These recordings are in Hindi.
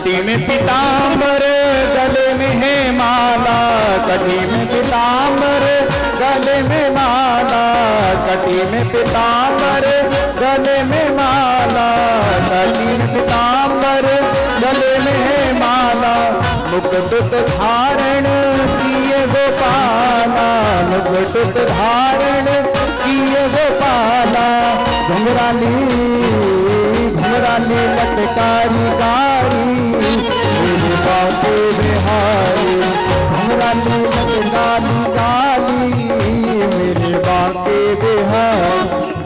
कटी में पीताम्बर गले में है माला, कटी में पीताम्बर गले में माला, कटी में पीताम्बर गले में माला, कटी में पीताम्बर गले में है माला। मुकुट धारण किए गोपाला, मुकुट धारण किए गोपाला। घुंघराली घुंघराली लटकारी कारी मेरे बाके बिहारी, घुंघराली लटकारी कारी मेरे बाके बिहारी।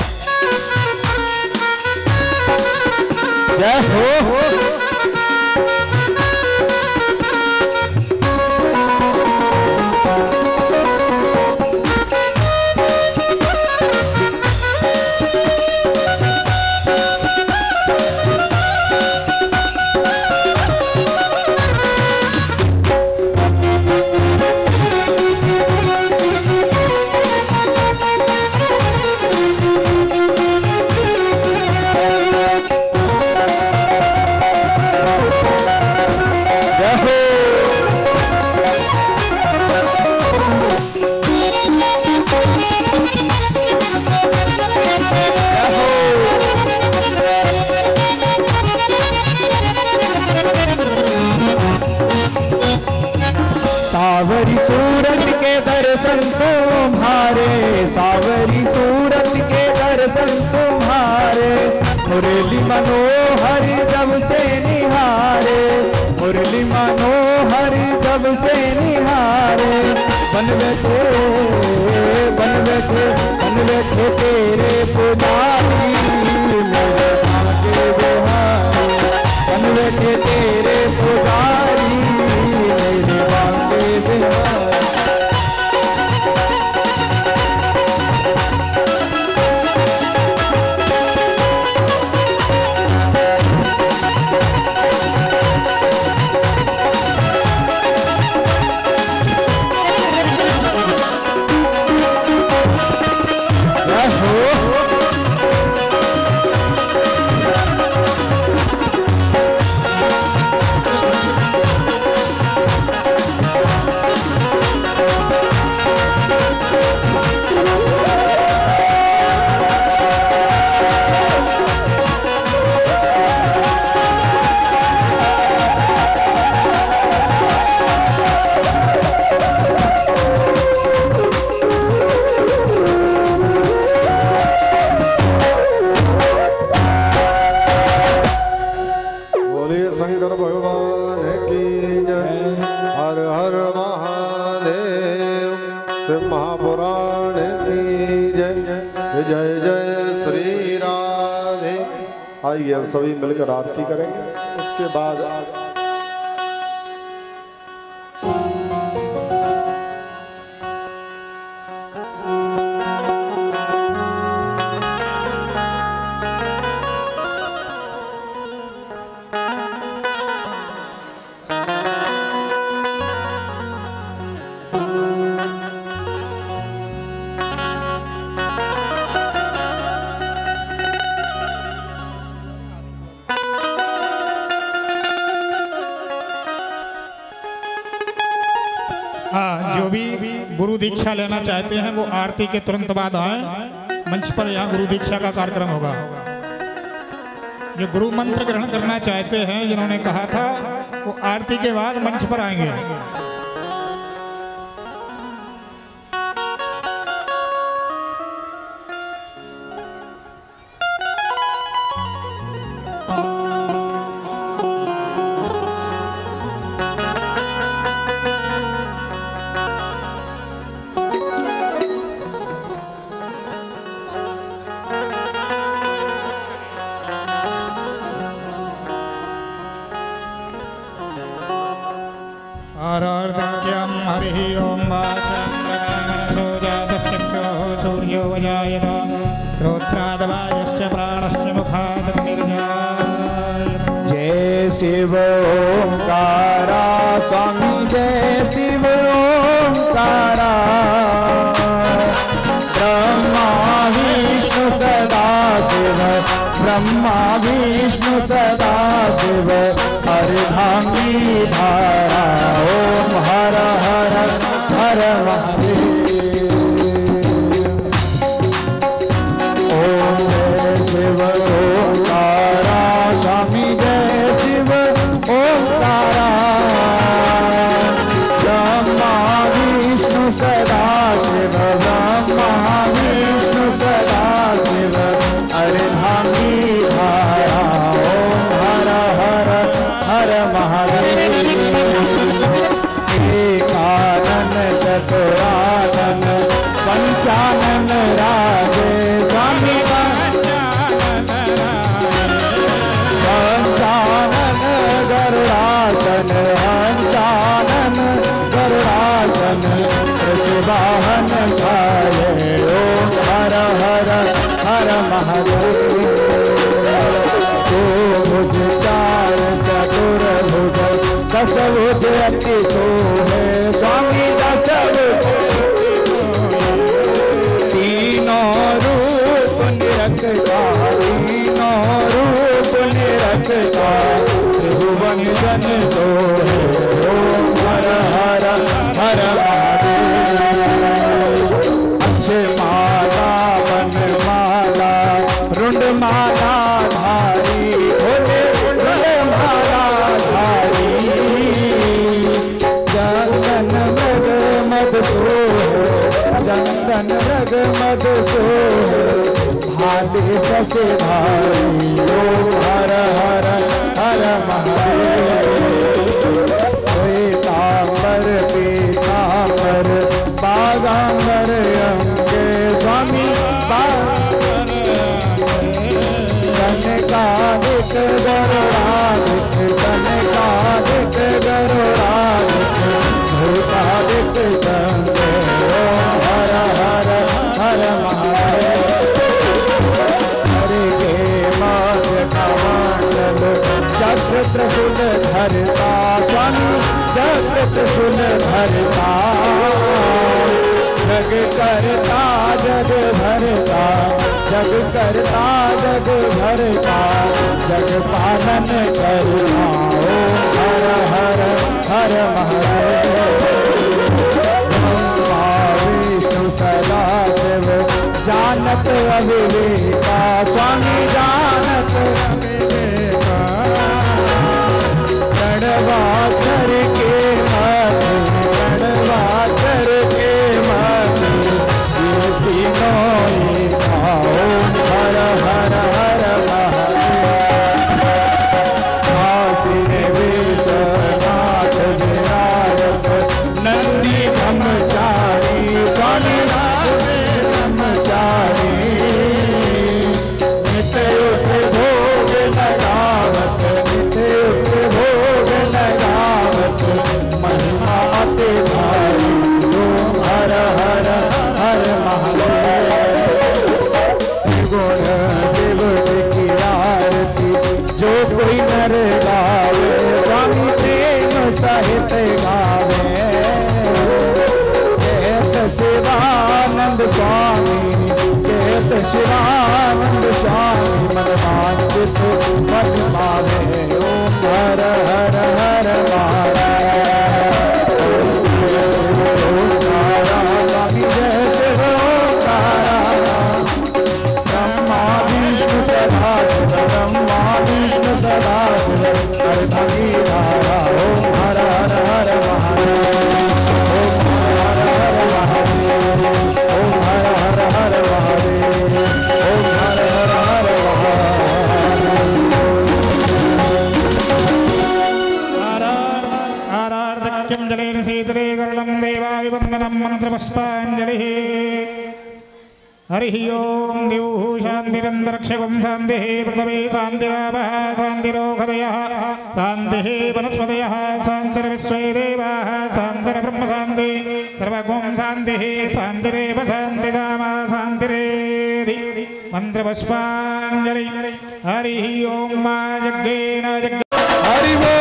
जय हो सावरी सूरत के दर्शन तुम्हारे, सावरी सूरत के दर्शन तुम्हारे। मुरली मनोहर जब से निहारे, मुरली मनोहर जब से निहारे। बन बैठे बन बैठे बन बैठे तेरे पुजारी मेरे भागे बिहारी, बन बैठे तेरे पुजारी मेरे भागे बिहारी। आइए अब सभी मिलकर आरती करेंगे, उसके बाद जो भी गुरु दीक्षा लेना चाहते हैं वो आरती के तुरंत बाद आए मंच पर। यहाँ गुरु दीक्षा का कार्यक्रम होगा। जो गुरु मंत्र ग्रहण करना चाहते हैं जिन्होंने कहा था वो आरती के बाद मंच पर आएंगे। आरार्धक्यं हरिः ओं वाचं मनसो जातश्चक्षुः सूर्यो वजायत श्रोत्रादवायश्च प्राणश्च मुखादग्निर्जायत। जय शिव ओंकारा स्वामी जय शिव ओंकारा, ब्रह्मा विष्णु सदा शिव, ब्रह्मा विष्णु सदा शिव, हर अर्धांगी धारा ओम हर हर हर महादेव। ओम जय शिव ओंकारा स्वामी जय शिव ओंकारा। ब्रह्मा विष्णु सदा शिव ब्रह्मा विष्णु सदा शिव अर्धांगी धारा ओम हर हर हर महादेव। एकानन चतुरानन पंचानन राजे स्वामी पंचानन गरुड़ासन हंसानन गरुड़ासन त्रिशुबाहन साये ओम हर हर हर महादेव। भुज चार चतुर्भुज दस भुज अति सोहे स्वामी दस तीनों रूप निरखता तीनों रूप निरखता त्रिभुवन जन सोहे ओम हर हर हर महादेव। अच्छे माला वन माला रुंड माला धारी भोले रुंड माला धारी। चंदन मृग मद सोहे चंदन मृग मद सोहे भाले ससे धारी ओम हर हर हर महादेव। श्वेतांबर पीतांबर बागांबर अंगे स्वामी सनकादिक गरुड़ादिक सनकादिक गरुड़ादिक भूतादिक संगे ओम हर हर हर महादेव। हरे के माध्य कमंडल चक्र त्रिशूल धरता स्वामी चक्र त्रिशूल धरता। जग करता जग भरता जग करता जग भरता जग पालन करता ओम हर हर हर महादेव। ब्रह्मा विष्णु सदा शिव जानत अविवेका स्वामी जानत अविवेका। रणवाचर के माथे रणवाचर के माथे ये तीनों एका ओम हर हर हर महादेव। काशी विश्वनाथ विराजत नंदी ब्रह्मचारी स्वामी ब्रह्मचारी। नित्य भोग लगावत नित्य भोग लगावत महिमा ते भाई ओम हर हर हर महादेव। गुण शिव की आरती जो कोई नर गावे स्वामी प्रेम सहित गावे। कहत शिवानंद स्वामी कहत शिवानंद स्वामी मन वांछित मन पावे ओम हर हर हर महादेव। ओंकारा स्वामी जय शिव ओंकारा। ब्रह्मा विष्णु सदा शिव ब्रह्मा विष्णु सदा शिव अर्धांगी धारा ओम हर हर हर महादेव। ओम हर हर महादेव ओम हर हर हर महादेव ओम हर हर हर महादेव। आरार्धक्यं जलेन शीतले गरुडं देवाभिवन्दनं मन्त्रपुष्पाञ्जलिः। हरिः ओम द्युः शान्तिरन्तरिक्षं शान्तिः पृथिवी शान्तिरापः शान्तिरोषधयः शान्तिः वनस्पतयः शान्तिर्विश्वे देवाः शान्तिर्ब्रह्म शान्ति सर्वगुं शान्तिः शान्तिरेव शान्तिधामा शान्तिरेधि मंत्रपुष्पाञ्जलि। हरिः ओम मा यज्ञेन यज्ञ हरि